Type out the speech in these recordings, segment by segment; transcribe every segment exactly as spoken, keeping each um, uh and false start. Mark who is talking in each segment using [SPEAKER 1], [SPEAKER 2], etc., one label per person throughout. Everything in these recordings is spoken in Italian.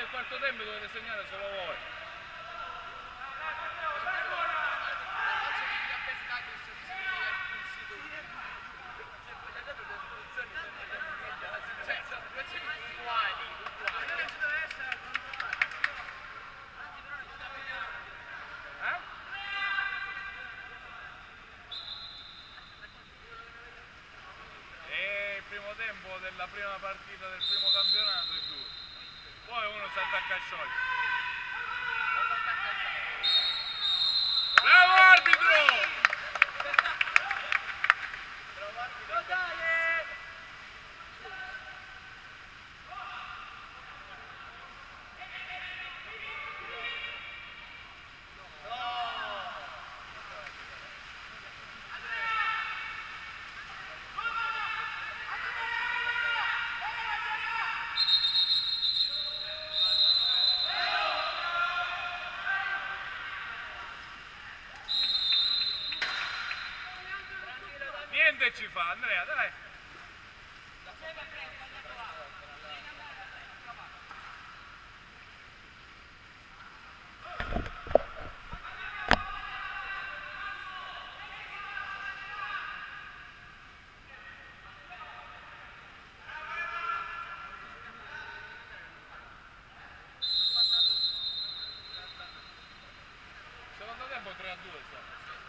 [SPEAKER 1] nel quarto tempo dovete segnare solo voi. Tempo della prima partita del primo campionato è due, poi uno si attacca a sciogliere. Bravo arbitro! Bravo arbitro, dai! Niente ci fa, Andrea, dai! Secondo tempo tre a due sta.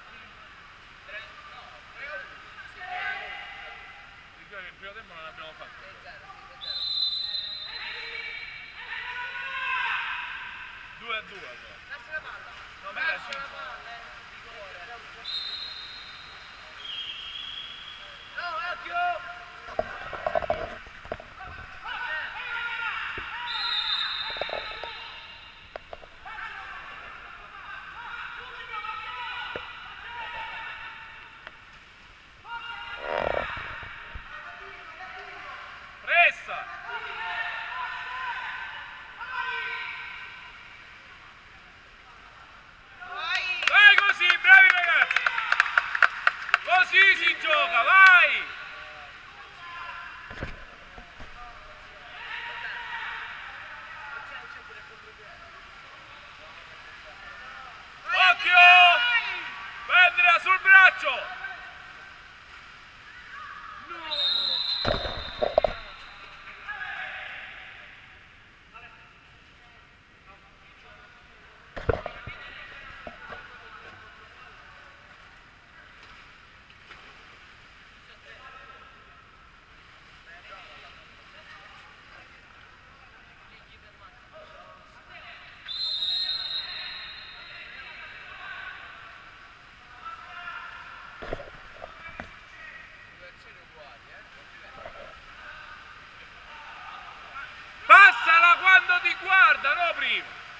[SPEAKER 1] Il primo tempo non abbiamo fatto. due a due allora. Lascia la palla. No, ma lascia la palla, eh. No, occhio! Vai così, bravi ragazzi! Così si gioca, vai! Occhio! Prendila sul braccio! Passala quando ti guarda, no prima!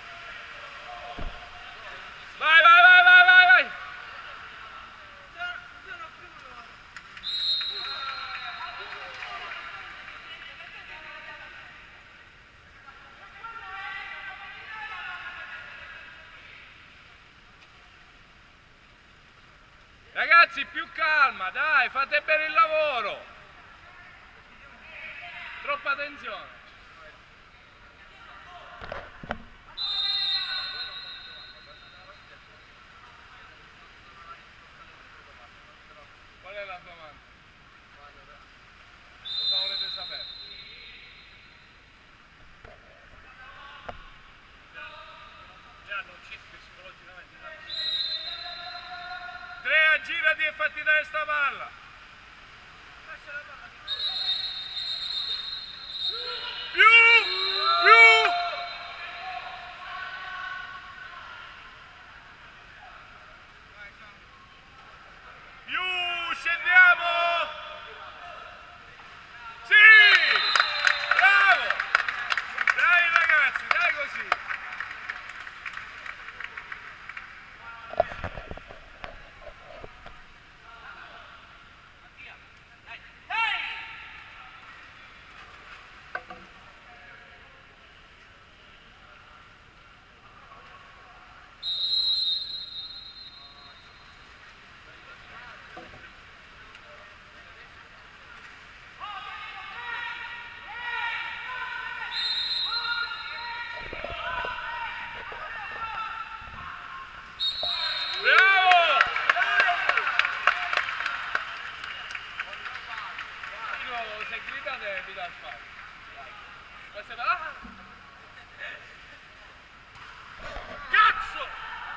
[SPEAKER 1] Vai, vai, vai, vai, vai, vai! Ragazzi, più calma, dai, fate bene il lavoro! Troppa tensione! Qual è la domanda? Cosa volete sapere? Già non ci psicologicamente. Andrea, girati e fatti dare sta palla! Lascia la palla! Io se gritate vi do il fallo. Questo è da... Cazzo!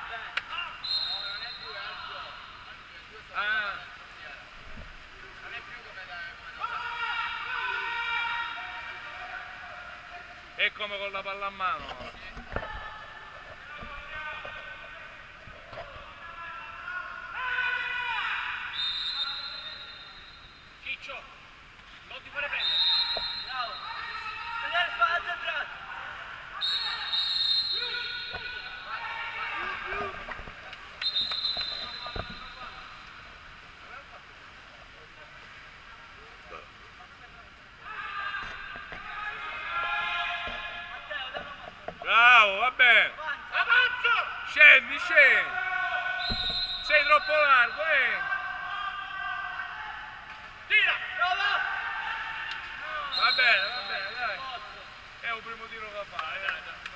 [SPEAKER 1] Ah. Non è più come da... È come con la palla a mano. Ciccio, non ti fare prendere. Bravo. Vedere spalla centrale. Bravo, va bene. Avanza! Scendi, scendi. Sei troppo largo, eh. Tira! Prova! Va bene, va bene, dai. È un primo tiro che fa, eh.